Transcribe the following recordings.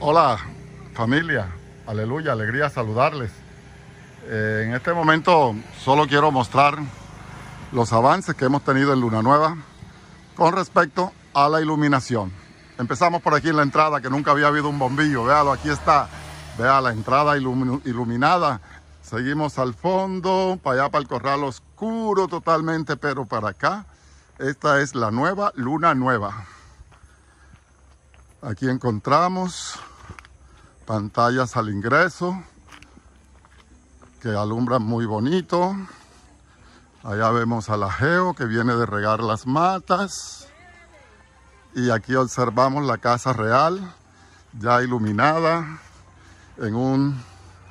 Hola familia, aleluya, alegría saludarles. En este momento solo quiero mostrar los avances que hemos tenido en Luna Nueva con respecto a la iluminación. Empezamos por aquí en la entrada, que nunca había habido un bombillo. Véalo, aquí está. Vea la entrada iluminada. Seguimos al fondo, para allá para el corral oscuro totalmente, pero para acá, esta es la nueva Luna Nueva. Aquí encontramos pantallas al ingreso que alumbran muy bonito. Allá vemos al ajeo que viene de regar las matas. Y aquí observamos la casa real ya iluminada en un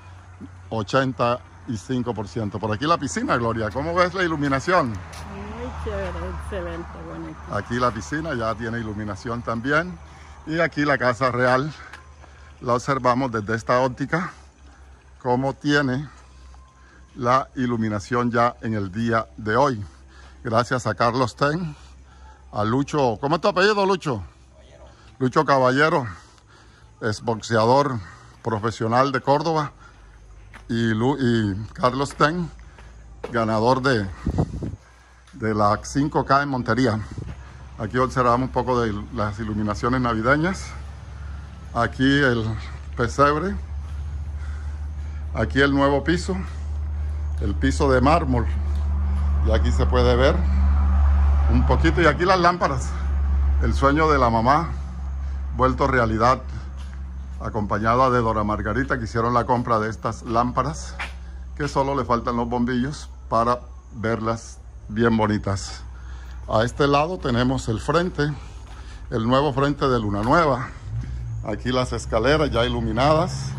85%. Por aquí la piscina, Gloria. ¿Cómo ves la iluminación? Muy chévere, excelente, bonito. Aquí la piscina ya tiene iluminación también. Y aquí la casa real la observamos desde esta óptica, cómo tiene la iluminación ya en el día de hoy. Gracias a Carlos Ten, a Lucho. ¿Cómo es tu apellido, Lucho? Caballero. Lucho Caballero, es boxeador profesional de Córdoba. Y Carlos Ten, ganador de la 5K en Montería. Aquí observamos un poco de las iluminaciones navideñas. Aquí el pesebre. Aquí el nuevo piso. El piso de mármol. Y aquí se puede ver un poquito. Y aquí las lámparas. El sueño de la mamá vuelto realidad. Acompañada de Dora Margarita, que hicieron la compra de estas lámparas. Que solo le faltan los bombillos para verlas bien bonitas. A este lado tenemos el frente, el nuevo frente de Luna Nueva. Aquí las escaleras ya iluminadas.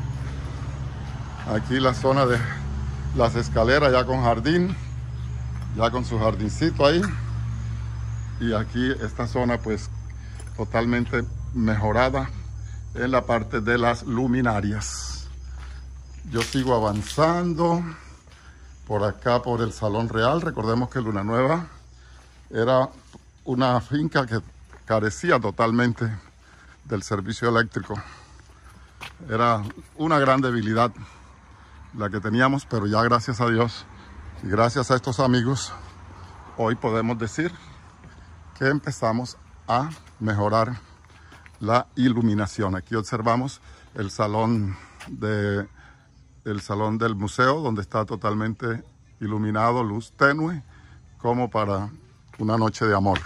Aquí la zona de las escaleras ya con jardín, ya con su jardincito ahí. Y aquí esta zona pues totalmente mejorada en la parte de las luminarias. Yo sigo avanzando por acá por el Salón Real. Recordemos que Luna Nueva era una finca que carecía totalmente del servicio eléctrico. Era una gran debilidad la que teníamos, pero ya gracias a Dios y gracias a estos amigos, hoy podemos decir que empezamos a mejorar la iluminación. Aquí observamos el salón del museo, donde está totalmente iluminado, luz tenue, como para una noche de amor.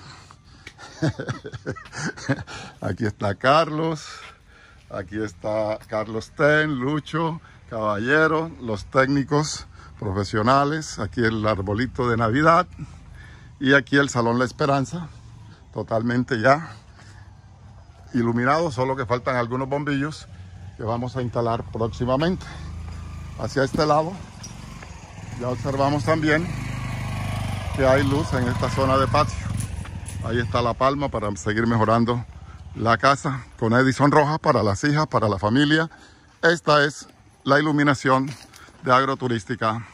Aquí está Carlos, aquí está Carlos Ten, Lucho, Caballero, los técnicos profesionales, aquí el arbolito de Navidad y aquí el Salón La Esperanza, totalmente ya iluminado, solo que faltan algunos bombillos que vamos a instalar próximamente. Hacia este lado ya observamos también que hay luz en esta zona de patio. Ahí está la palma para seguir mejorando la casa con Edison roja para las hijas, para la familia. Esta es la iluminación de Agroturística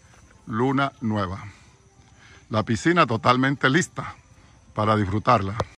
Luna Nueva. La piscina totalmente lista para disfrutarla.